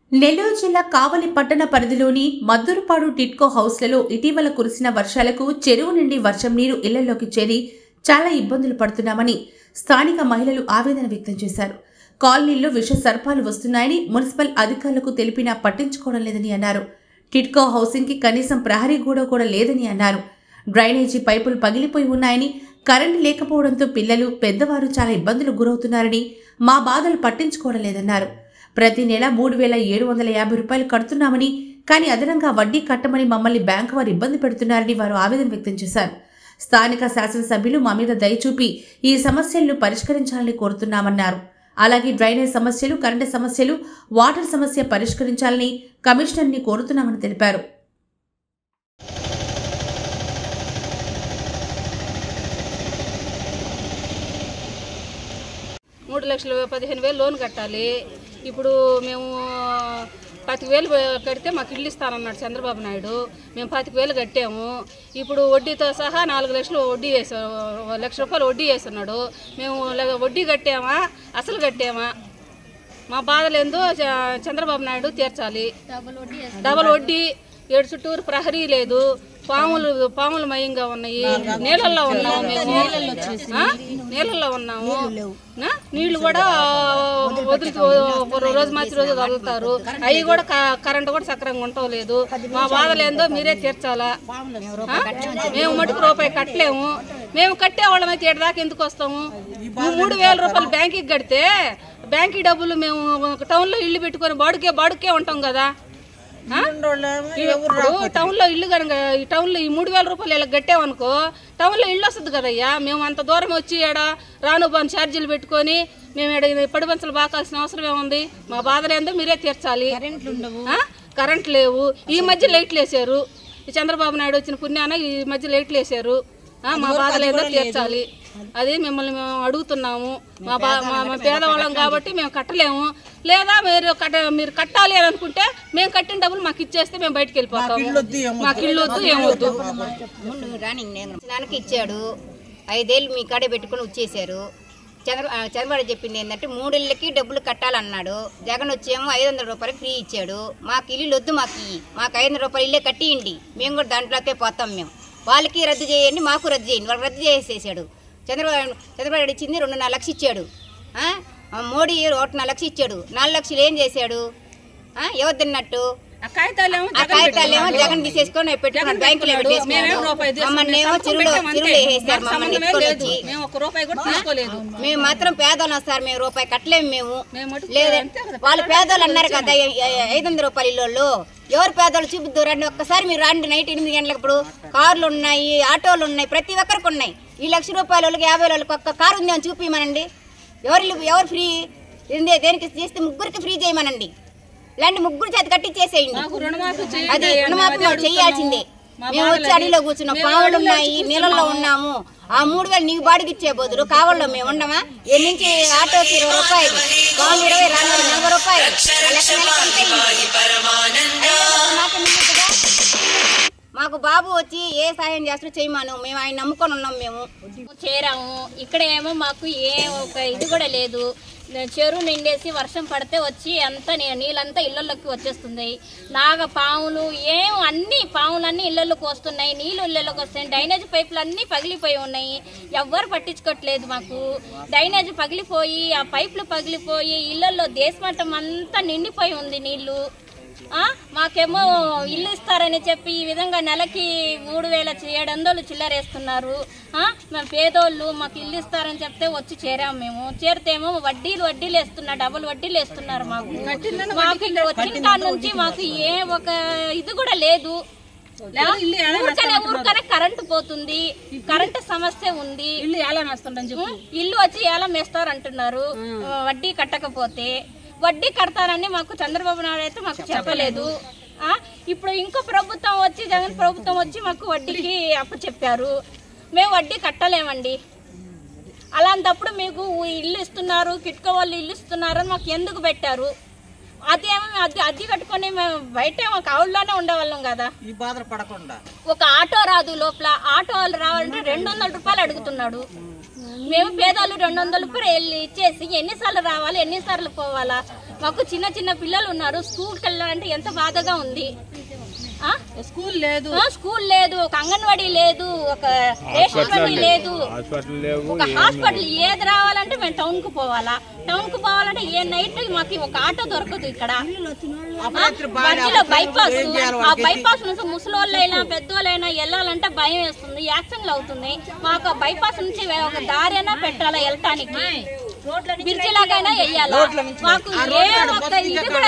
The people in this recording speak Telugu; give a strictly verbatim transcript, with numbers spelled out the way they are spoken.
నెల్లూరు జిల్లా కావలి పట్టణ పరిధిలోని మద్దూరుపాడు టిట్కో హౌస్లలో ఇటీవల కురిసిన వర్షాలకు చెరువు నుండి వర్షం నీరు ఇళ్లలోకి చేరి చాలా ఇబ్బందులు పడుతున్నామని స్థానిక మహిళలు ఆవేదన వ్యక్తం చేశారు. కాలనీల్లో విష సర్పాలు వస్తున్నాయని మున్సిపల్ అధికారులకు తెలిపినా పట్టించుకోవడం లేదని అన్నారు. టిట్కో హౌసింగ్ కి కనీసం ప్రహరీ గోడ కూడా లేదని అన్నారు. డ్రైనేజీ పైపులు పగిలిపోయి ఉన్నాయని, కరెంటు లేకపోవడంతో పిల్లలు, పెద్దవారు చాలా ఇబ్బందులు గురవుతున్నారని, మా బాధలు పట్టించుకోవడం లేదన్నారు. ప్రతి నెల మూడు వేల ఏడు వందల యాభై రూపాయలు కడుతున్నామని, కానీ అదనంగా వడ్డీ కట్టమని మమ్మల్ని బ్యాంకు వారు ఇబ్బంది పెడుతున్నారని వారు ఆవేదన వ్యక్తం చేశారు. స్థానిక శాసనసభ్యులు మా మీద దయ చూపి ఈ సమస్యలను పరిష్కరించాలని కోరుతున్నామన్నారు. అలాగే డ్రైనేజ్ సమస్యలు, కరెంటు సమస్యలు, వాటర్ సమస్య పరిష్కరించాలని కమిషనర్ని కోరుతున్నామని తెలిపారు. మూడు లక్షల పదిహేను వేలు లోన్ కట్టాలి. ఇప్పుడు మేము పాతిక వేలు కడితే మాకు ఇల్లు ఇస్తానన్నాడు చంద్రబాబు నాయుడు. మేము పాతిక వేలు కట్టాము. ఇప్పుడు వడ్డీతో సహా నాలుగు లక్షలు వడ్డీ వేసా లక్ష రూపాయలు వడ్డీ వేస్తున్నాడు. మేము వడ్డీ కట్టామా అసలు కట్టామా? మా బాధలేందో చంద్రబాబు నాయుడు తీర్చాలి. డబల్ వడ్డీ, ఏడు చుట్టూరు ప్రహరీ లేదు, పాములు పాములు మయంగా ఉన్నాయి. నీళ్ళల్లో ఉన్నాము మేము, నీళ్ళల్లో ఉన్నాము. నీళ్లు కూడా వదులుతూ రోజు మార్చి రోజు వదులుతారు. అవి కూడా కరెంటు కూడా సక్రంగా ఉండలేదు. మా బాధలేందో మీరే తీర్చాలా. మేము మటుకు రూపాయి కట్టలేము. మేము కట్టేవాళ్ళం అయితే ఏడు దాకా ఎందుకు వస్తాము? మూడు వేల రూపాయలు బ్యాంకుకి కడితే బ్యాంకు డబ్బులు మేము టౌన్లో ఇల్లు పెట్టుకొని బాడుకే బాడుకే ఉంటాం కదా. టౌన్ లో ఇల్లు కనుక ఈ టౌన్ లో ఈ మూడు వేల రూపాయలు ఇలా కట్టామనుకో టౌన్ లో ఇల్లు వస్తుంది కదయ్యా. మేము అంత దూరం వచ్చి ఏడ రాను బాను ఛార్జీలు పెట్టుకొని మేము ఏడ పడి పంచలు బాకాల్సిన అవసరం ఏముంది? మా బాధలేందో మీరే తీర్చాలి. కరెంట్ లేవు. ఈ మధ్య లైట్లు వేసారు. చంద్రబాబు నాయుడు వచ్చిన పుణ్యాన ఈ మధ్య లైట్లు వేసారు. మా బాధలేందో తీర్చాలి. అది మిమ్మల్ని మేము అడుగుతున్నాము. మా బా మా పేదవాళ్ళం కాబట్టి మేము కట్టలేము. లేదా మీరు కట్ట మీరు కట్టాలి అని అనుకుంటే మేము కట్టిన డబ్బులు మాకు ఇచ్చేస్తే మేము బయటకు వెళ్ళిపోతాము. మాకు ఇల్లు వద్దు, ఏమొద్దు. నాన్నకి ఇచ్చాడు. ఐదేళ్ళు మీ కాడే పెట్టుకుని వచ్చేసారు. చంద్ర చంద్రబాబు చెప్పింది ఏంటంటే మూడిళ్ళకి డబ్బులు కట్టాలన్నాడు. జగన్ వచ్చేమో ఐదు వందల రూపాయలు ఫ్రీ ఇచ్చాడు. మాకు ఇల్లు వద్దు, మాకు మాకు ఐదు వందల రూపాయలు ఇల్లే కట్టియండి, మేము కూడా దాంట్లోకే పోతాం. మేము వాళ్ళకి రద్దు చేయండి, మాకు రద్దు చేయండి. వాళ్ళకి రద్దు చేసేసాడు. చంద్రబాబు చంద్రబాబు ఇచ్చింది రెండున్నర లక్షలు ఇచ్చాడు. మోడీ ఒకటిన్నర లక్ష ఇచ్చాడు. నాలుగు లక్షలు ఏం చేశాడు? ఎవరు తిన్నట్టు? ఆ కాగితాలేమో జగన్ తీసేసుకొని పెట్టుకున్నాడు, బ్యాంకులో మమ్మల్ని ఏమో చిరులు చిరులు వేసేసారు. మమ్మల్ని ఎత్తుకొని మేము మాత్రం పేదోళ్ళం సార్. మేము రూపాయి కట్టలేము. మేము లేదంటే వాళ్ళు పేదోళ్ళు అన్నారు కదా ఐదు వందల రూపాయలు ఇల్లు. ఎవరు పేదోళ్ళు చూపుద్దు రండి ఒక్కసారి. మీరు రండి నైట్ ఎనిమిది గంటలకు. ఇప్పుడు కార్లు ఉన్నాయి, ఆటోలు ఉన్నాయి, ప్రతి ఒక్కరికి ఉన్నాయి. ఈ లక్ష రూపాయల వాళ్ళకి యాభై వాళ్ళకి ఒక్క కారు ఉంది అని చూపిమనండి. ఎవరు ఎవరు ఫ్రీ దేనికి చేస్తే ముగ్గురికి ఫ్రీ చేయమనండి. ఇలాంటి ముగ్గురు చేతి కట్టించేసేయండి. అది రుణమాఫీ చేయాల్సిందే. మేము వచ్చి అడవిలో కూర్చున్నాం, పావులు ఉన్నాయి, నీళ్ళల్లో ఉన్నాము. ఆ మూడు వేలు నీకు బాడికి ఇచ్చే బదులు కావాలో మేము ఉండమా? ఏ నుంచి ఆటోకి ఇరవై రూపాయలు, పావులు ఇరవై, రాను నలభై రూపాయలు. మాకు బాబు వచ్చి ఏ సాయం చేస్తారో చేయమాను. మేము ఆయన నమ్ముకొని ఉన్నాం. మేము చేరాము. ఇక్కడ ఏమో మాకు ఏ ఒక ఇది కూడా లేదు. చెరువు నిండేసి వర్షం పడితే వచ్చి అంతా నీళ్ళంతా ఇళ్లలోకి వచ్చేస్తుంది. నాగ పాములు ఏం అన్ని పాములన్నీ ఇళ్లలోకి వస్తున్నాయి, నీళ్ళు ఇళ్లలోకి వస్తాయి. డ్రైనేజ్ పైపులు అన్నీ పగిలిపోయి ఉన్నాయి. ఎవ్వరు పట్టించుకోవట్లేదు. మాకు డ్రైనేజ్ పగిలిపోయి ఆ పైపులు పగిలిపోయి ఇళ్లలో దేశమట్టం అంతా నిండిపోయి ఉంది నీళ్లు. మాకేమో ఇల్లు ఇస్తారని చెప్పి ఈ విధంగా నెలకి మూడు వేల ఏడు వందలు చిల్లరేస్తున్నారు. మేము పేదోళ్ళు, మాకు ఇల్లు ఇస్తారని చెప్తే వచ్చి చేరాము. మేము చేరితేమో వడ్డీలు వడ్డీలు వేస్తున్నారు, డబుల్ వడ్డీలు వేస్తున్నారు. మాకు మాకు ఇక్కడ వచ్చిన కాడ నుంచి మాకు ఏ ఒక ఇది కూడా లేదు. ఊరికనే ఊరికనే కరెంటు పోతుంది, కరెంటు సమస్య ఉంది. ఇల్లు వచ్చి ఏలం వేస్తారు అంటున్నారు వడ్డీ కట్టకపోతే. వడ్డీ కడతారని మాకు చంద్రబాబు నాయుడు అయితే మాకు చెప్పలేదు. ఇప్పుడు ఇంకో ప్రభుత్వం వచ్చి జగన్ ప్రభుత్వం వచ్చి మాకు వడ్డీకి అప్పు చెప్పారు. మేము వడ్డీ కట్టలేమండి. అలాంటప్పుడు మీకు ఇల్లు ఇస్తున్నారు, కిట్కో వాళ్ళు ఇల్లు ఇస్తున్నారు అని మాకు ఎందుకు పెట్టారు? అదేమో అది అద్దె కట్టుకొని మేము బయట కావుల్లోనే ఉండేవాళ్ళం కదా. ఒక ఆటో రాదు లోపల. ఆటో వాళ్ళు రావాలంటే రెండు వందల రూపాయలు అడుగుతున్నాడు. మేము పేదలు రెండు వందల రూపాయలు వెళ్ళి ఇచ్చేసి ఎన్నిసార్లు రావాలి, ఎన్నిసార్లు పోవాలా? మాకు చిన్న చిన్న పిల్లలు ఉన్నారు, స్కూల్కి వెళ్ళాలంటే ఎంత బాధగా ఉంది. స్కూల్ లేదు, స్కూల్ లేదు, ఒక అంగన్వాడీ లేదు, ఒక రేషన్ బడి లేదు, ఒక హాస్పిటల్. ఏది రావాలంటే మేము టౌన్ కు పోవాలా, టౌన్ కు పోవాలంటే ఏ నైట్ మాకు ఒక ఆటో దొరకదు. ఇక్కడ మధ్యలో బైపాస్, ఆ బైపాస్ నుంచి ముసలోళ్ళైనా పెద్దోళ్ళైనా వెళ్ళాలంటే భయం వేస్తుంది, యాక్సిడెంట్లు అవుతుంది. మాకు బైపాస్ నుంచి ఒక దారి అయినా పెట్టాలా వెళ్ళటానికి, బ్రిడ్జి లాగైనా వెయ్యాలా. మాకు ఏ ఒక్క ఇది కూడా